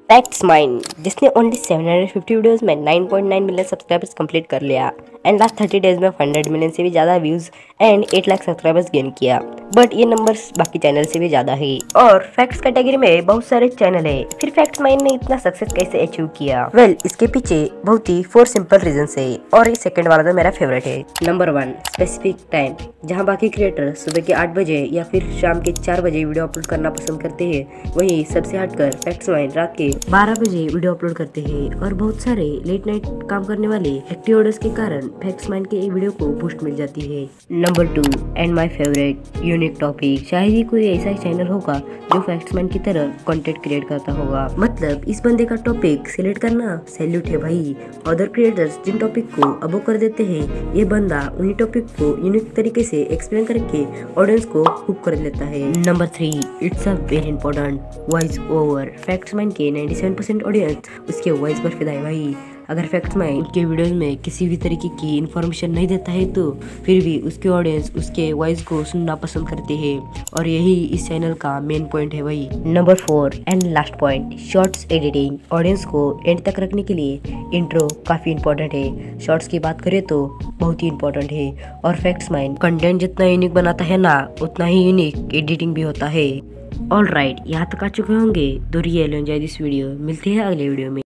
Facts mind, जिसने only 750 videos में 9.9 million subscribers complete कर लिया एंड लास्ट 30 डेज में 100 मिलियन से भी ज़्यादा views and 8 lakh subscribers gain किया। बट ये नंबर्स बाकी चैनल से भी ज़्यादा है और फैक्ट्स कैटेगरी में बहुत सारे चैनल है। फिर फैक्ट्स माइंड ने इतना सक्सेस कैसे अचीव किया? वेल, इसके पीछे बहुत ही 4 सिंपल रीजन है और ये सेकंड वाला तो मेरा फेवरेट है। Number 1, specific time. जहाँ बाकी क्रिएटर सुबह के 8 बजे या फिर शाम के 4 बजे वीडियो अपलोड करना पसंद करते हैं, वहीं सबसे हटकर फैक्ट्स माइंड रात के 12 बजे वीडियो अपलोड करते हैं और बहुत सारे लेट नाइट काम करने वाले एक्टिव ऑडियंस के कारण फैक्ट्स माइंड के वीडियो को बूस्ट मिल जाती है। Number 2 and my favourite, unique topic. शायद ही कोई ऐसा चैनल होगा जो फैक्ट्स माइंड की तरह कंटेंट क्रिएट करता होगा। मतलब इस बंदे का टॉपिक सिलेक्ट करना सैल्यूट है भाई। अदर क्रिएटर्स जिन टॉपिक को अबो कर देते हैं, ये बंदा उन्हीं टॉपिक को यूनिक तरीके से एक्सप्लेन करके ऑडियंस को हुक कर लेता है। Number 3, it's a very important, voice over. Facts mind के 97% ऑडियंस उसके वॉइस पर फिदा है भाई। अगर फैक्ट्स माइंड के वीडियोस में किसी भी तरीके की इन्फॉर्मेशन नहीं देता है तो फिर भी उसके ऑडियंस उसके वॉइस को सुनना पसंद करते हैं और यही इस चैनल का मेन पॉइंट है भाई। Number 4 and last point, shorts editing. Audience को एंड तक रखने के लिए इंट्रो काफ़ी इंपॉर्टेंट है। शॉर्ट्स की बात करें तो बहुत ही इंपॉर्टेंट है और फैक्ट्स माइंड कंटेंट जितना यूनिक बनाता है ना, उतना ही यूनिक एडिटिंग भी होता है। ऑल राइट, यहाँ तक आ चुके होंगे। Do really enjoy this video. मिलते हैं अगले वीडियो में।